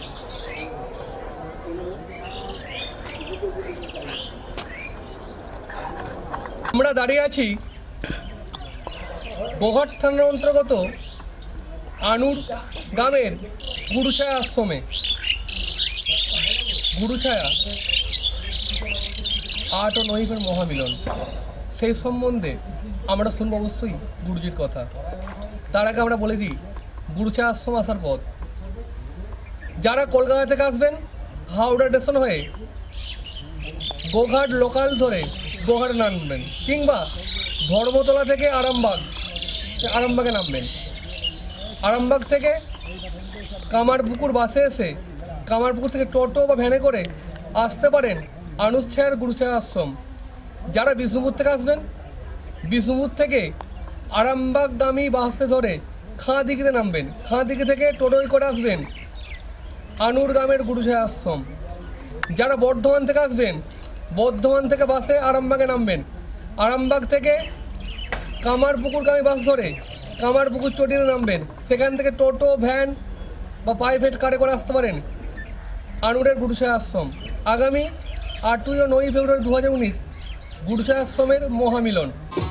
আমরা দাঁড়িয়ে আছি গোঘাট থানার অন্তর্গত আনুর গ্রামের গুরুছায়া আশ্রমে। গুরুছায়া 8 ও 9 মহামিলন, সেই সম্বন্ধে আমরা শুনবো অবশ্যই গুরুজির কথা। তার আগে আমরা বলে দিই গুরুছায়া আশ্রম আসার পথ। যারা কলকাতা থেকে আসবেন হাওড়া স্টেশন হয়ে গোঘাট লোকাল ধরে গোঘাটে নামবেন, কিংবা ধর্মতলা থেকে আরামবাগে নামবেন। আরামবাগ থেকে কামারপুকুর বাসে এসে কামারপুকুর থেকে টোটো বা ভ্যানে করে আসতে পারেন আনুছায়ার গুরুছায়া আশ্রম। যারা বিষ্ণুপুর থেকে আসবেন, বিষ্ণুপুর থেকে আরামবাগগামী বাসে ধরে খাঁদিঘিতে নামবেন। খাঁদিঘি থেকে টোটোয় করে আসবেন আনুর গ্রামের গুরুছায়া আশ্রম। যারা বর্ধমান থেকে আসবেন, বর্ধমান থেকে বাসে আরামবাগে নামবেন। আরামবাগ থেকে কামারপুকুরগামী বাস ধরে কামারপুকুর চটিতে নামবেন। সেখান থেকে টোটো, ভ্যান বা প্রাইভেট কারে করে আসতে পারেন আনুরের গুরুছায়া আশ্রম। আগামী 8 ও 9 ফেব্রুয়ারি 2019 গুরুছায়া আশ্রমের মহামিলন।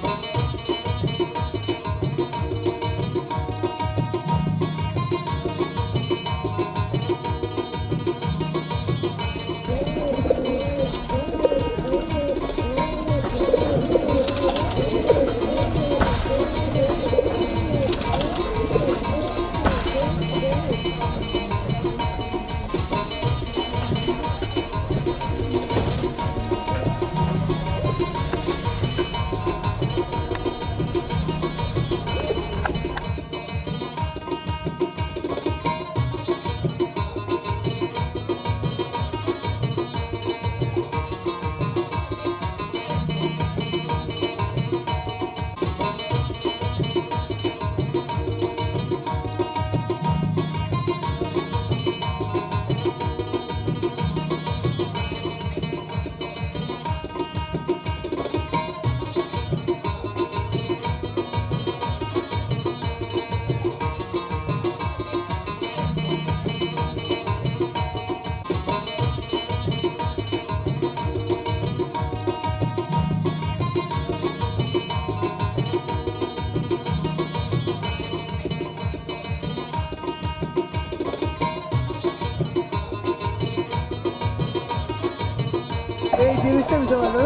এই জিনিসটা বিশাল ভালো।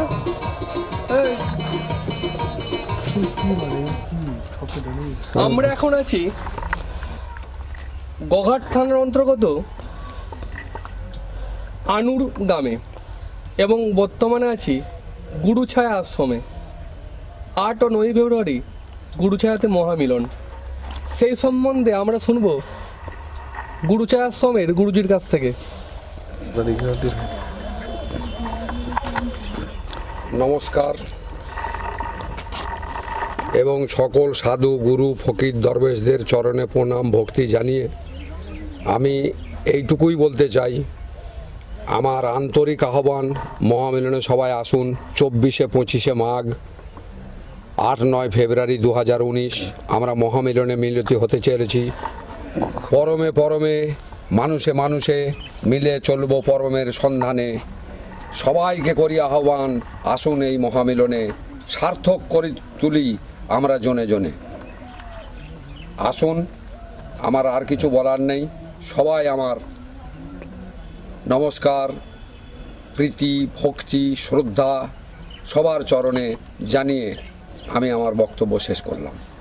আমরা এখন আছি গোঘাট থানার অন্তর্গত আনুর গ্রামে এবং বর্তমানে আছি গুরুছায়া আশ্রমে। 8 ও 9 ফেব্রুয়ারি গুরুছায়াতে মহামিলন। সেই সম্বন্ধে আমরা শুনবো গুরুছায়া আশ্রমের গুরুজির কাছ থেকে। নমস্কার এবং সকল সাধু, গুরু, ফকির, দরবেশদের চরণে প্রণাম ভক্তি জানিয়ে আমি এইটুকুই বলতে চাই, আমার আন্তরিক আহ্বান মহামিলনে সবাই আসুন। 24-25 মাঘ, 8-9 ফেব্রুয়ারি 2019 আমরা মহামিলনে মিলিত হতে চলেছি। পরমে পরমে, মানুষে মানুষে মিলে চলব পরমের সন্ধানে। সবাইকে করি আহ্বান, আসুন এই মহামিলনে সার্থক করে তুলি আমরা জনে জনে। আসুন, আমার আর কিছু বলার নেই। সবাই আমার নমস্কার, প্রীতি, ভক্তি, শ্রদ্ধা সবার চরণে জানিয়ে আমি আমার বক্তব্য শেষ করলাম।